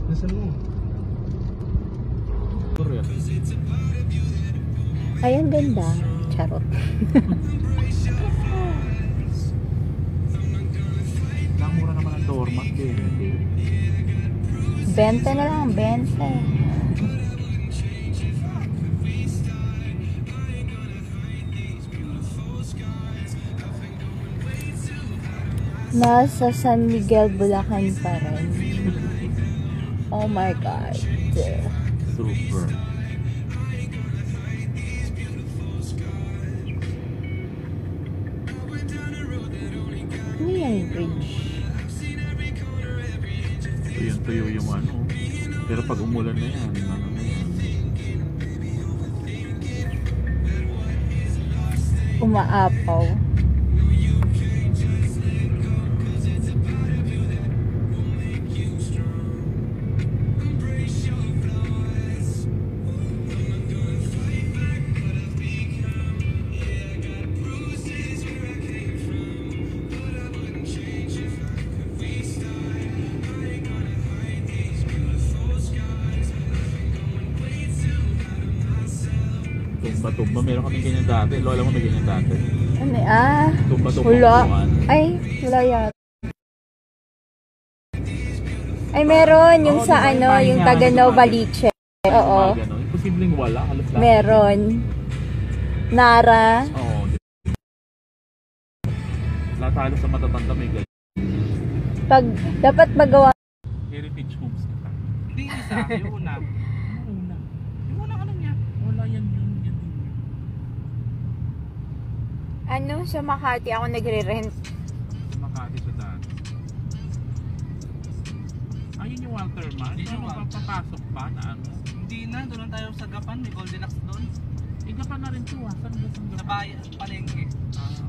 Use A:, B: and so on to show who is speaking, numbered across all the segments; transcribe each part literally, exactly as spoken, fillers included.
A: Nasaan mo? Korea.
B: Ay, ang ganda. Charot.
A: Nakamura naman ang doormat din.
B: twenty na lang, twenty. Nasa San Miguel, Bulacan pa rin. Oh my God.
A: Super.
B: Ano yung bridge?
A: Tuyo-tuyo yung ano. Pero pag umulan na yan, ano na yan.
B: Umaapaw.
A: Tumba-tumba, meron kami ganyan dati. Lola mo may ganyan dati.
B: Ano ah?
A: Tumba-tumba.
B: Wala. Ay, wala yan. Ay, meron yung
A: oh,
B: sa ano, yung taga Nueva. Oo.
A: Imposibleng wala. Halos lahat.
B: Meron. Nara.
A: Oo. Lahat halos sa matatanda may ganyan.
B: Pag, dapat magawa.
A: Heritage homes. Hindi isa, yung una. Yung una. Yung una ano niya? Wala yan yun. Yan, yun.
B: Ano, sa Makati ako nagre-rent.
A: Sa Makati sa daan. Ayun yung Walter Man. Hindi yung papapasok pa na ano.
C: Hindi na, doon tayo sa Gapan, may Golden Axe doon.
A: Eh, Gapan na rin ito ah. Saan ba sa
C: Sa bayan, palengke.
A: Ah.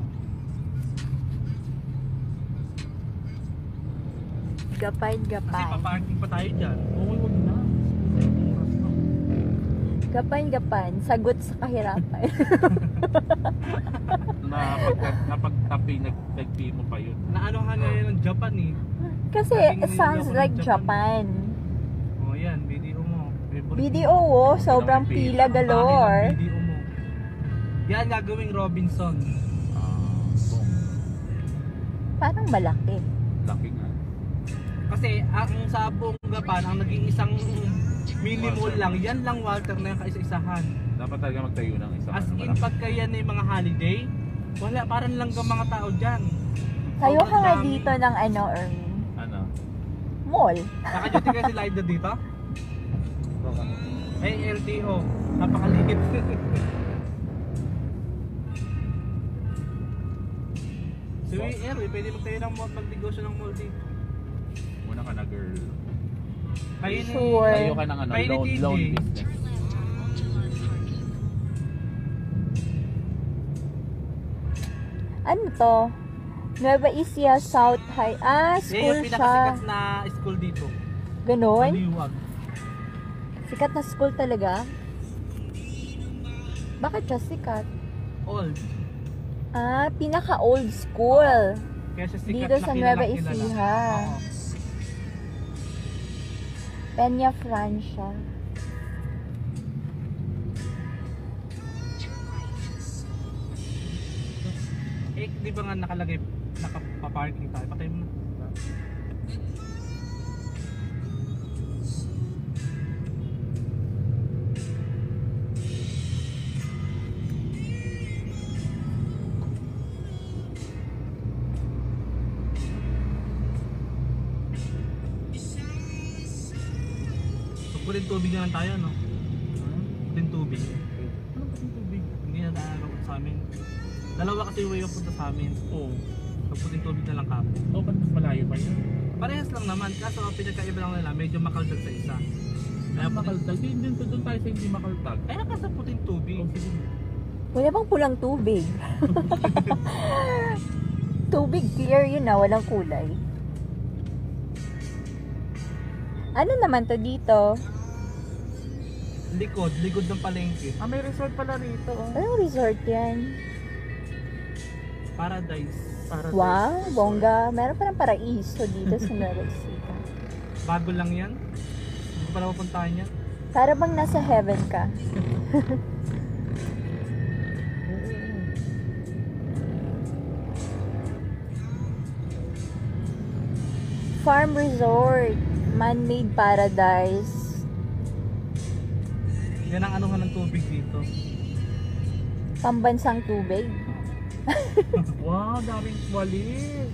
B: Gapay,
C: Kasi
B: gapay.
C: paparking pa tayo dyan.
A: Oo, wag na. Oras na.
B: Gapan, gapan. Sagot sa kahirapan.
A: Napag, napagtapi, nag-tagpi mo pa yun.
C: Naanohan na yun ng Japan eh.
B: Kasi it sounds like Japan.
C: O oh, yan, video mo. Favorite
B: B D O, oh, sobrang pila galore.
C: Video mo. Yan, gagawing Robinson.
A: Ah, boom.
B: Parang malaki.
A: Laki nga.
C: Kasi ang sa buong Gapan, ang naging isang mini mall lang, yan lang Walter na yung kaisa-isahan.
A: Dapat talaga magtayo ng isang
C: As
A: ano,
C: in,
A: malaki.
C: pagka yan ay mga holiday, wala, parang lang ang mga tao dyan.
B: Tayo ka nga
C: dami.
B: dito ng ano, um,
A: Ano?
B: mall.
C: Naka-duty kasi si Lido dito? Ay, L T O. Napakaliit. So, Erwin, pwede magtayo ng mall, magnegosyo ng mall dito.
A: Muna ka na, girl.
C: Kayo na
B: Sure.
A: Tayo ka ng ano,
C: Kayo ni
A: loan,
C: T J.
A: loan business.
B: Ano to? Nueva Ecija South High. Ah,
C: Yan
B: school
C: yung
B: siya.
C: pinakasikat na school dito.
B: Ganon?
C: Maliwag.
B: Sikat na school talaga? Bakit siya sikat?
C: Old.
B: Ah, pinaka-old school.
C: Kaya siya sikat
B: Dito
C: na
B: sa
C: kilalang
B: Nueva
C: kilala.
B: Ecija.
C: Oo.
B: Peña Francia.
C: Eh, di ba nga nakalagay, nakapaparking tayo? Patay mo na. Puling tubig na lang tayo, no? Puling tubig.
A: Ano ba yung tubig?
C: Hindi na nalakot sa amin. Dalawa kasi yung way yung punta sa amin.
A: Oo.
C: Pag puling tubig na lang kami.
A: Oh, ba't mas malayo pa yun?
C: Parehas lang naman. Kaso ang pinagkaiba lang nila, medyo makaldag sa isa.
A: Kaya makaltag. Hindi din doon tayo sa hindi makaltag.
C: Kaya ka sa puting tubig.
A: Oh, sige.
B: Wala bang pulang tubig? Tubig clear yun na, walang kulay. Ano naman to dito?
C: Likod, likod ng palengke.
A: Ah, may resort pala rito. Oh.
B: Anong resort yan?
C: Paradise.
A: Paradise
B: Wow,
A: Resort.
B: bongga. Meron pa ng paraiso dito sa Nueva Ecija.
C: Bago lang yan. ko pa na mapuntahan yan.
B: Para bang nasa heaven ka. Farm resort, man-made paradise.
C: Yan ang anuhan ng tubig dito.
B: Pambansang tubig.
A: Wow, daming walis.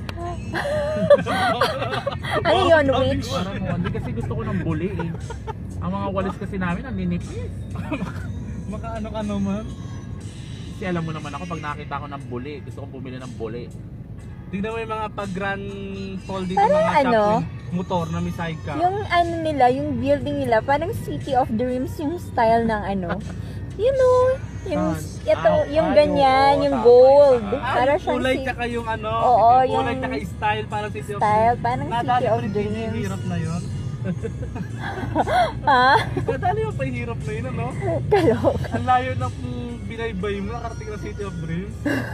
B: Ano yun, witch?
A: Parang hindi kasi gusto ko ng buli eh. Ang mga walis kasi namin, ang ninipis.
C: Makaano ka naman.
A: Kasi alam mo naman ako, pag nakita ko ng buli, gusto kong bumili ng buli.
C: Tingnan mo yung mga pag-grand fall dito,
B: Parang
C: mga
B: ano?
C: shop with motor na may sidecar.
B: Yung ano nila, yung building nila, parang City of Dreams yung style ng ano. You know, yung,
C: Saan?
B: ito,
A: Ah,
B: yung
A: ah,
B: ganyan,
A: yung-
B: yung
A: oo,
B: gold.
A: tama.
C: Ah,
B: Para
C: yung
B: siyang
C: kulay
B: si-
C: tsaka yung ano,
B: Oo,
C: kulay
B: yung
C: tsaka style parang City of
B: style,
C: Dreams.
B: parang
C: Nadali
B: City
C: mo
B: of
C: rin din yung
B: Dreams.
C: hirap na yun.
B: Ha?
C: Nadali mo pa yung hirap na yun, ano?
B: Kalok.
C: Ang layo ng binaybay mo, nakarating na City of Dreams.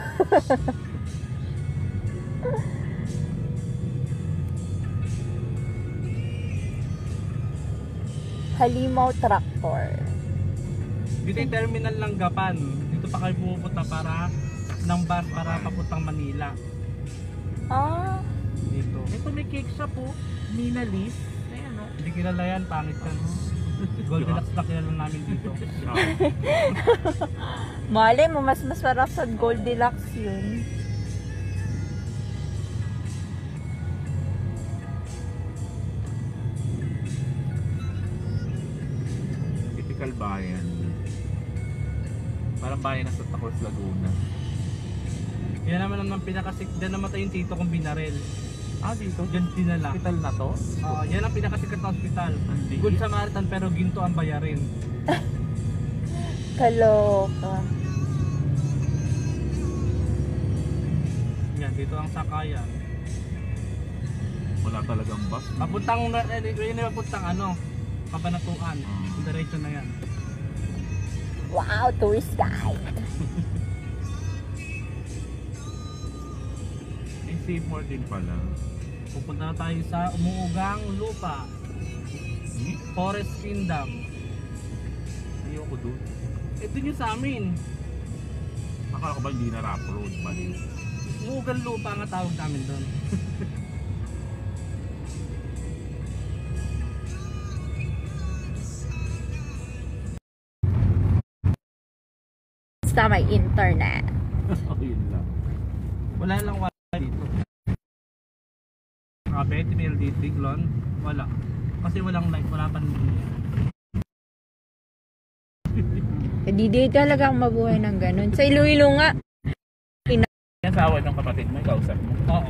B: Halimaw Tractor.
C: Dito yung terminal ng Gapan. Dito pa kayo pupunta para ng bus para papuntang Manila.
B: Ah,
C: Dito.
A: Ito may cake shop po, Nina Liz. Ayan o.
C: Hindi kilala yan, pangit ka. No? Goldilocks na kilala namin dito.
B: mali mo, mas masarap sa Goldilocks yun.
A: Typical bayan. Parang bayan na sa Tacos, Laguna.
C: Yan naman ang pinakasik. Diyan namatay yung tito kong binarel.
A: Ah, dito?
C: Diyan dinala.
A: Hospital na to?
C: Oo, yan ang pinakasikat na hospital.
A: Hindi.
C: Good Samaritan pero ginto ang bayarin.
B: Kaloka.
C: Yan, dito ang sakayan.
A: Wala talagang bus.
C: Papuntang, eh, yun yung papuntang ano, Kabanatuan.
A: Ah.
C: Yung diretso na yan.
B: Wow, tourist guide.
A: May Seymour din pala.
C: Pupunta na tayo sa Umuugang Lupa.
A: Hmm?
C: Forest Kingdom.
A: Ayoko doon.
C: Ito yung sa amin.
A: Akala ko ba hindi na rough road? Mali.
C: Umuugang Lupa nga tawag namin doon.
B: Sa may internet.
A: Oh, yun lang.
C: Wala lang wala dito. Kape, T V L D, Tiglon, wala. Kasi walang light, wala pa nito.
B: Hindi di talaga ako mabuhay ng ganun. Sa Iloilo nga.
A: Yan sa awan ng kapatid mo, kausap mo.
C: Oo.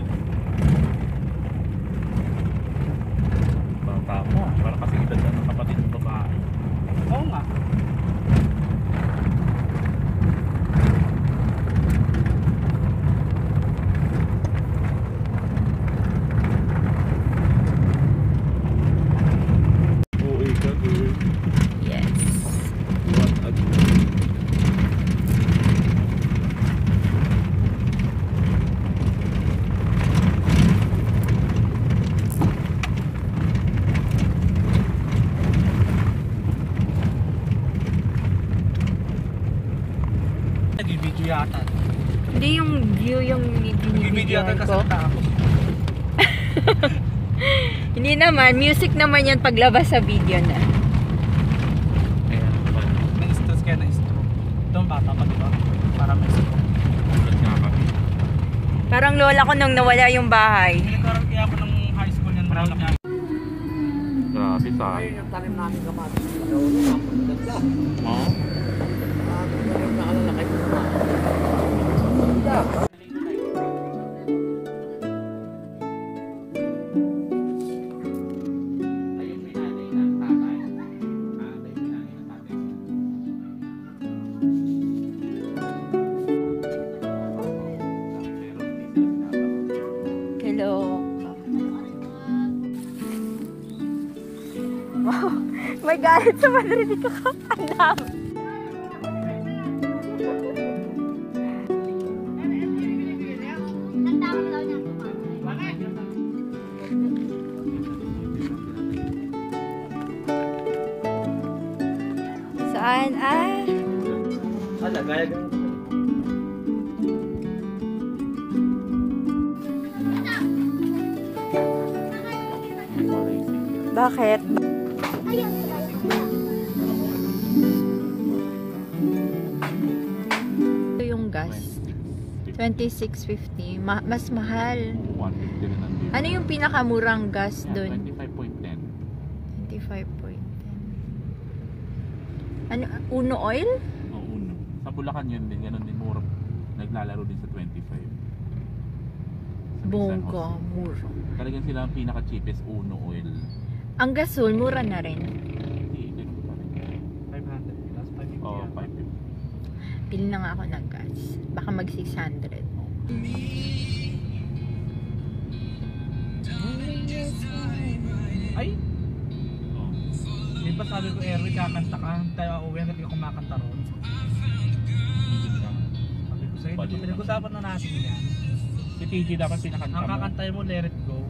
A: Bata mo. Para kasi edad na ng kapatid mo babae.
C: Oo nga.
A: Oo, ikaw girl.
B: Yes.
A: What a girl.
C: Nag-video yata.
B: Hindi yung view yung
C: Nag-video yata
B: binibigyan
C: kasi
B: ko.
C: ako.
B: Hindi naman. Music naman yan paglabas sa video na.
A: Ayan, wala.
C: Na-stress kaya na-stroke. Ito ang bata pa, di ba? Para may stroke.
A: Ulat nga kami.
B: Parang lola ko nung nawala yung bahay.
C: Nagkaroon kaya ako ng high school yan. Marami niya.
A: Grabe sa
C: Ayun yung talim namin kapatid.
A: Oh?
B: Hello. Wow. May galit sa Madrid ko. Ang dami. Saan? Ah!
C: Ala, gaya gaya.
B: Bakit? Ito yung gas. twenty-six fifty. Ma mas mahal.
A: one fifty rin ang beer.
B: Ano yung pinakamurang gas
A: Yan,
B: doon?
A: twenty-five point one zero.
B: twenty-five point one zero. Ano? Uno oil?
A: O uno. Sa Bulacan yun din, ganun din mura. Naglalaro din sa twenty-five. Sa
B: Bongga,
A: San Jose.
B: mura.
A: Talagang sila ang pinaka-cheapest uno oil.
B: Ang gasol, mura na rin.
A: Hindi, ganun pa rin.
C: five hundred plus five fifty.
A: Oo, five fifty.
B: Pili na nga ako ng gas. Baka mag six hundred.
C: Ay!
A: Oo.
C: Di ba sabi ko, Erwin, kakanta ka. Tayo uwi hanggat di ka kumakanta ron.
A: Hindi ka.
C: Sabi ko sa'yo,
A: Balik.
C: pinag-usapan na natin yan.
A: Si T J dapat pinakanta
C: Ang
A: mo.
C: kakantay mo, Let It Go.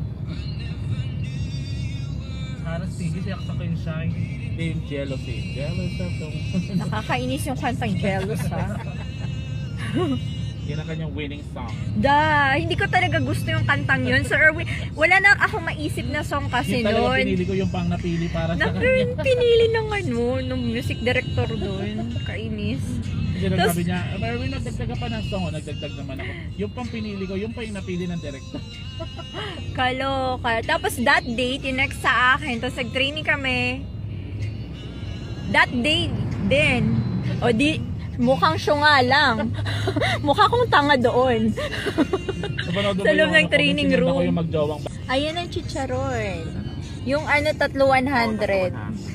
C: Sana si T J, siyak sa yung shine.
A: Team Jealousy. Jealous of the...
B: Nakakainis yung kantang Jealous, ha?
A: Yan ang kanyang winning song.
B: Da, hindi ko talaga gusto yung kantang yun. So, Erwin, wala na ako maisip na song kasi
A: Yung talaga
B: noon.
A: pinili ko yung pang napili para sa
B: Na,
A: kanya.
B: pinili ng ano, ng music director doon. Kainis.
A: Kasi
B: Tapos-
A: nagsabi niya, Erwin, nagdagdag ka pa ng song. O, nagdagdag naman ako. Yung pang pinili ko, yung pa yung napili ng director.
B: Kaloka. Tapos that day, tinext sa akin. Tapos nag-training kami. That day din. O di, mukhang syunga lang. Mukha kong tanga doon.
A: Napanood mo
B: Sa loob
A: yung
B: ng
A: ano,
B: training
A: kung sinend
B: room.
A: ako yung magjawang ba-
B: Ayan ang chicharon. Yung ano, tatlo one hundred.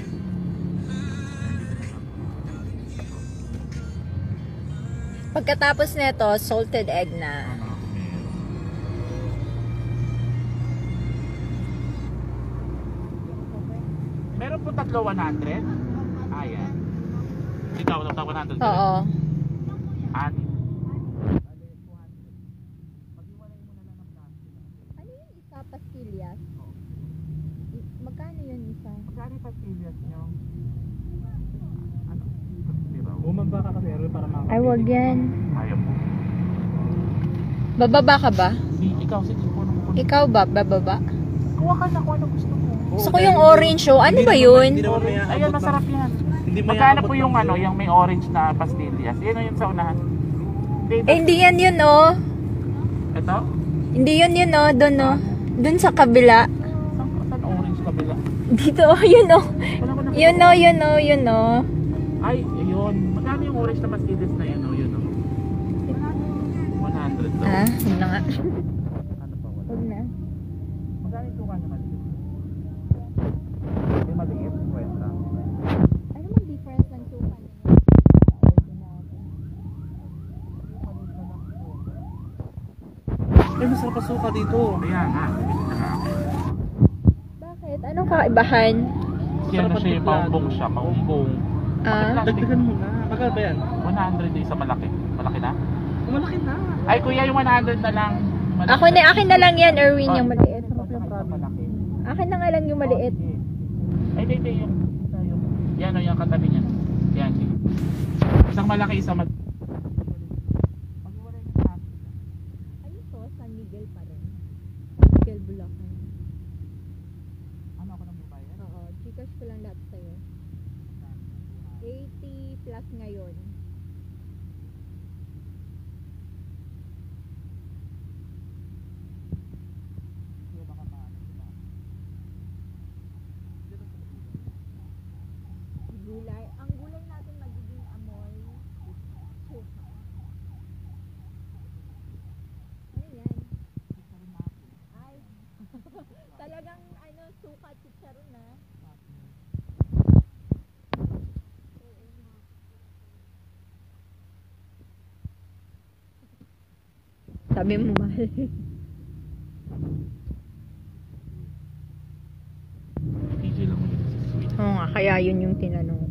B: Pagkatapos nito, salted egg na.
A: Meron po tatlo one hundred? Ah, yan. Ikaw, tatlo one hundred?
B: Oo.
A: Ani.
B: Ano yung isa, pastillas? Magkano yun isa?
A: Magkano yung pastillas nyo? Ano? Diba?
C: Bumaba ka kasi, Erwin, para makakapili.
B: Ay, wag yan.
A: Ayaw mo.
B: Bababa ka ba?
A: Si, ikaw, sige po nung po.
B: Ikaw ba? Bababa?
A: Kuha ka na kung ano gusto mo.
B: Gusto ko yung orange show. Ano ba yun?
C: Hindi naman may
A: Ayan,
C: aabot
A: masarap
C: ng-
A: yan.
C: Hindi may
A: Magkano
C: aabot
A: po
C: ng
A: yung ano,
C: yun.
A: yung may orange na pastillas? Yan o yung sa unahan. Hindi,
B: Eh, hindi yan yun, oh.
A: ito?
B: Hindi yun yun, oh. Doon, oh. Doon sa kabila.
A: Saan, saan orange kabila?
B: Dito, oh. Yun, oh.
A: Wala ko na.
B: Yun, oh. Yun, oh. Yun, oh.
A: Ay, yun. Magkano yung orange na pastillas na yun? Oh, yun o. one hundred daw.
B: Ah, yun na nga.
A: Ano pa wala?
B: Huwag na.
A: Magkano yung suka niya maliit? Yung maliit, kwenta.
B: Ano mang difference ng suka niya?
C: Ay, masarap pa suka dito.
A: Ayan, ha.
B: Bakit? Anong kakaibahan?
A: Kaya na siya yung paumbong siya, paumbong.
B: Ah,
C: Dagdagan mo na. Magkano ba yan?
A: one hundred yung isa malaki. Malaki na?
C: Malaki na.
A: Ay, kuya, yung one hundred na lang. Malaki.
B: ako na, akin na lang yan, Erwin, yung maliit.
A: Sarap yung isa malaki.
B: Akin na nga lang yung maliit.
A: Ay, hindi, hindi. Yung, isa yung, yan o, yung katabi niya. Yan, sige. Isang malaki, isang malaki.
B: Ano to? San Miguel pa rin. San Miguel, Bulacan.
A: Ano ako nang babayan?
B: Oo, Gcash ko lang lahat sa'yo. eighty plus ngayon. Gulay. Ang gulay natin magiging amoy suka. Ano yan? Ay, talagang ano, suka chicharon na. Sabi mo mahal.
A: P G lang ulit. Sweet.
B: Oo nga, kaya yun yung tinanong